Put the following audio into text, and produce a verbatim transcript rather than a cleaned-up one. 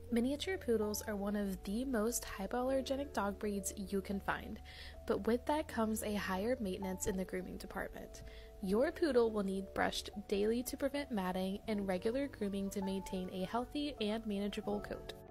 Miniature poodles are one of the most hypoallergenic dog breeds you can find, but with that comes a higher maintenance in the grooming department. Your poodle will need brushed daily to prevent matting and regular grooming to maintain a healthy and manageable coat.